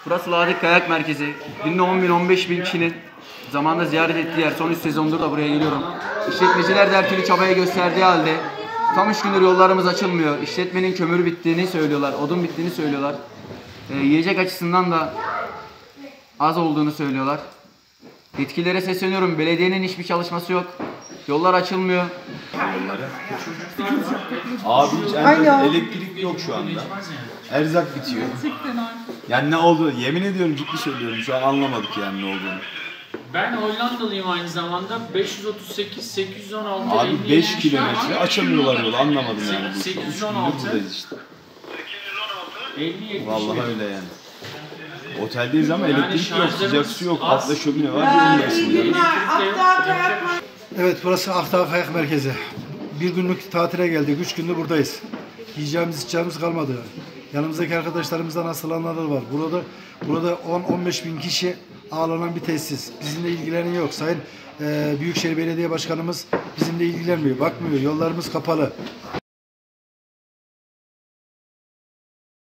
Burası Ladik Kayak Merkezi. Günde 10.000-15.000 kişinin zamanında ziyaret ettiği yer. Son 3 sezondur da buraya geliyorum. İşletmeciler de her türlü çabayı gösterdiği halde tam 3 gündür yollarımız açılmıyor. İşletmenin kömürü bittiğini söylüyorlar, odun bittiğini söylüyorlar. Yiyecek açısından da az olduğunu söylüyorlar. Yetkililere sesleniyorum. Belediyenin hiçbir çalışması yok. Yollar açılmıyor. Abi hiç elektrik yok şu anda. Erzak bitiyor. Yani ne oldu? Yemin ediyorum, ciddi söylüyorum. Şu an anlamadık yani ne olduğunu. Ben Hollandalıyım aynı zamanda. 538, 816, Abi 57. 5 kilometre açamıyorlar yolu. Anlamadım yani. 816. Buradayız işte. 50, Vallahi öyle yani. Oteldeyiz ama Yani elektrik yok, sıcak şarjlarımız su yok, az. altta şömine var, bir onu ısınıyoruz. Evet, burası Akdağ Kayak Merkezi. Bir günlük tatile geldik, 3 gündür buradayız. Yiyeceğimiz, içeceğimiz kalmadı. Yanımızdaki arkadaşlarımızdan hastalananlar var. Burada 10-15 bin kişi ağırlanan bir tesis. Bizimle ilgilenen yok. Sayın Büyükşehir Belediye Başkanımız bizimle ilgilenmiyor, bakmıyor. Yollarımız kapalı.